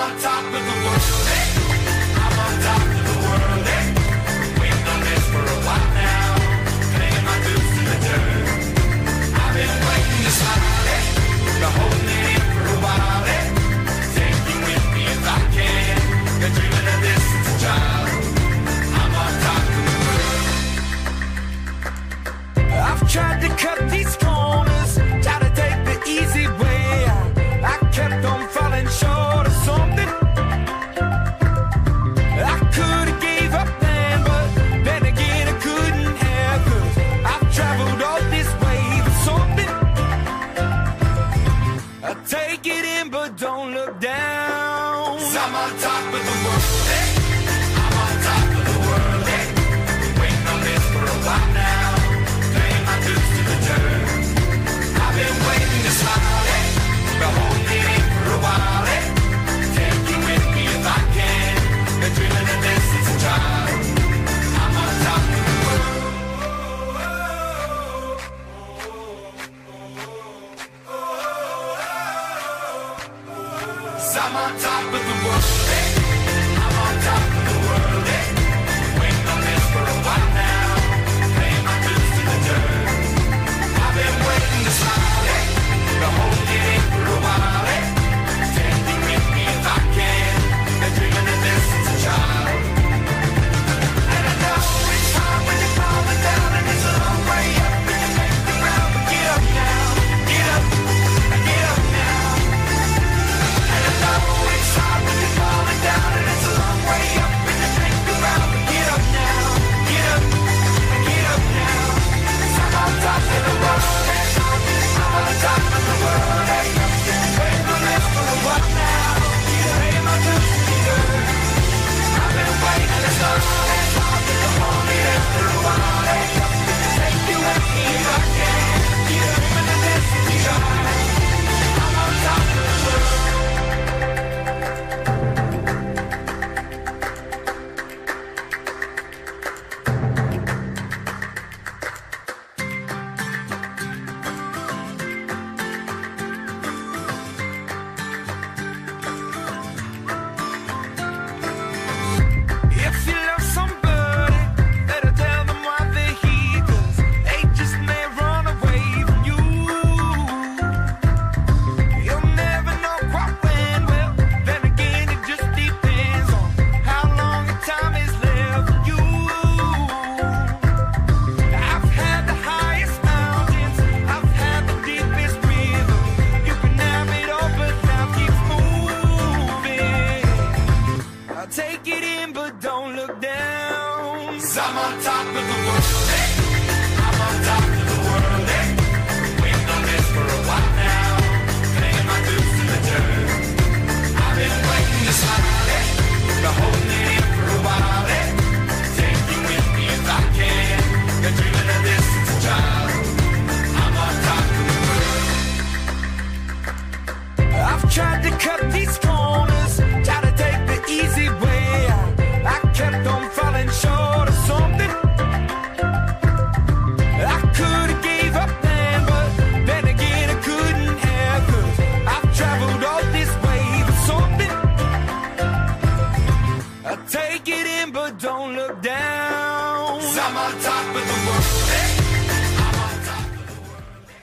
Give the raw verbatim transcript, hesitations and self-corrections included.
on top of the world, eh? I'm on top of the world, eh? Waiting on this for a while now, paying my dues to the dirt. I've been waiting to smile, eh? Been holding it in for a while, eh? Take you with me if I can. Been dreaming of this since a child. I'm on top of the world. I've tried to cut these corners, try to take the easy way. I kept on falling short of something. I could have gave up then, but then again I couldn't have, 'cause I've traveled all this way for something. I take it in but don't look down, 'cause I'm on top of the world, eh? I'm on top of the world, eh? Waiting on this for a while now, paying my dues to the dirt. I've been waiting to smile, eh? Been holding it in for a while, eh? Take you with me if I can. Been dreaming of this since a child. I'm on top of the world. 'Cause I'm on top of the world, eh? I'm on top of the world, eh? Waiting on this for a while now, paying my dues to the dirt. I've been waiting to smile, eh? Been holding it in for a while, eh? Take you with me if I can. Been dreaming of this since a child. And I know it's hard when you're falling down, and it's a long way up, and you make the ground. But get up now, get up, get up now. And I know it's hard when you're falling down, and it's a long way up, and you make the ground. But get up now, get up, get up now. 'Cause I'm on top of the world, eh? I'm on top of the world, eh? Waiting on this for a while now, paying my dues to the dirt. I've been waiting to start, eh? I'm holding it for a while, eh? Take you with me if I can. Dreaming of this since a child. I'm on top of the world. If you love somebody, better tell them why they're here, 'cause they just may run away from you. You'll never know quite when, well, then again it just depends on how long the time is left for you. I've had the highest mountains, I've had the deepest river. You can have it all, but now keep moving. I'll take it in, but don't look down. 'Cause I'm on top of the world, eh? I'm on top of the world, eh? Waiting on this for a while now, paying my dues to the dirt. I've been waiting to smile, eh? Been holding it in for a while, eh? Take you with me if I can. Been dreaming of this since a child. I'm on top of the world. I've tried to cut these corners, try to take the easy way. I kept on falling short of something. I could have gave up then, but then again I couldn't have, 'cause I've traveled all this way for something. I take it in, but don't look down, 'cause I'm on top of the world, eh? I'm on top of the world, eh?